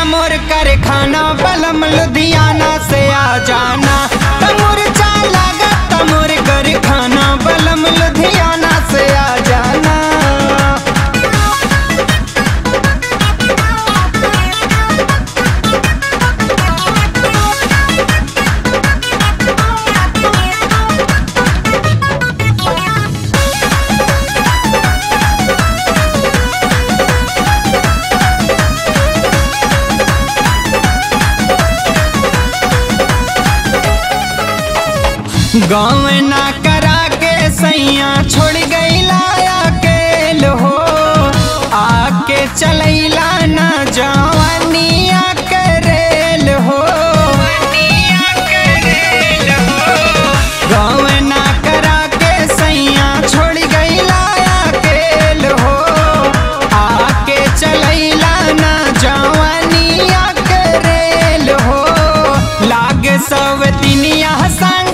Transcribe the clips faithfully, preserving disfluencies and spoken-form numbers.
तमोर कर खाना बलम लुधियाना से आ जाना। तमोर चा लगा तमोर कर खाना बलम लुधियाना से आ जाना। गाँव ना करा के सैया छोड़ गई लाया के लो आके चलैला ना जवानिया करेल हो। गाँव ना करा के सैया छोड़ गई लाया के लो आके चलैला ना जवानिया करेल हो। लागे सब दिनिया संग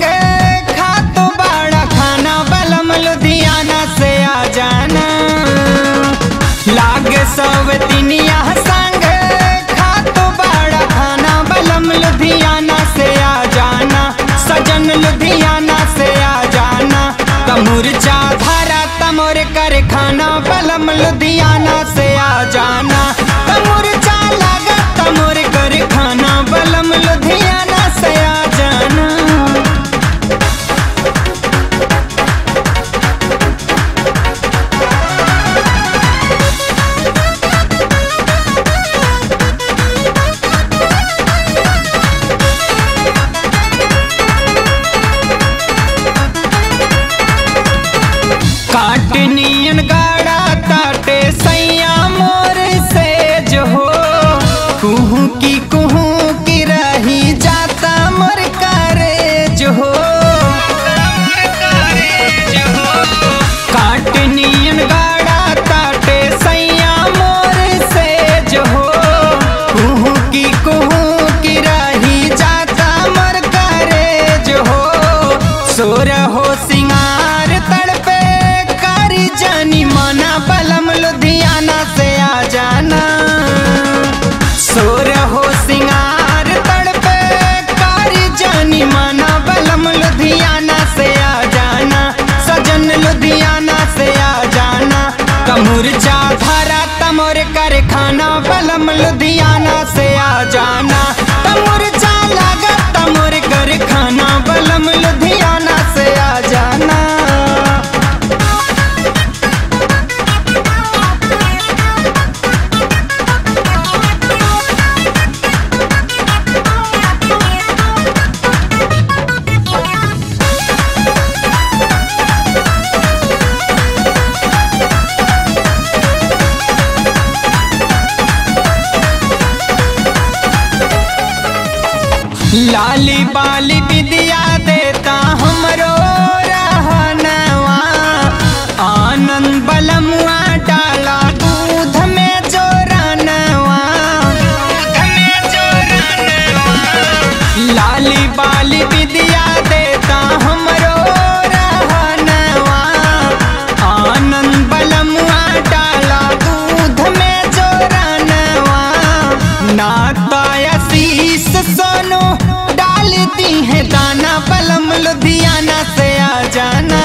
सब दिनिया संग खातो बड़ा खाना बलम लुधियाना से आ जाना। सजन लुधियाना से आ जाना। तमोर चा धारा तमोर कर खाना बलम लुधियाना से आ जाना। तमोर चा लगा तमोर कर खाना बलम लुधियाना से आ जाना। काटनियन गाड़ा ताटे सैया मोर से जो हो कुहू की कुहू की रही जाता मोर करे जो हो। काटनियन गाड़ा ताटे सैया मोर से जो हो कुहू की कुहू की रही जाता मोर करे जो हो। सोर हो सिंगार तड़पे जानी माना बलम लुधियाना से आ जाना। सोर हो सिंगार तड़पे कारी जानी माना बलम लुधियाना से आ जाना। सजन लुधियाना से आ जाना। तमोर चा धारा तमोर कर खाना बलम लुधियाना से आ जाना। तमोर चा लगा तमोर कर खाना बलम लुधियाना से आ जाना। लाली बाली विद्या देता हमरो रहनवा। आनंद बलमुआ डाला दूध में जोरनवा। लाली बाली विद्या देता हमरो रहनवा। आनंद बलमुआ डाला दूध में जोरनवा। नाता आशीष सोनू डालती है दाना बलम लुधियाना से आ जाना।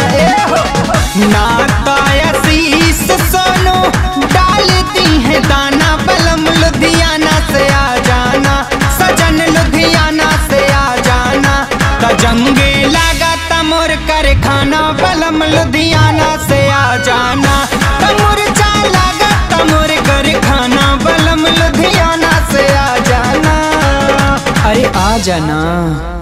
नाता आशीष सोनू डालती है दाना बलम लुधियाना से आ जाना। सजन लुधियाना से आ जाना। तजंगे लगा तमोर कर खाना बलम लुधियाना से आ जाना। तमोर चा लगा तमोर कर खाना बलम लुधियाना से आ जाना। अरे आ जाना।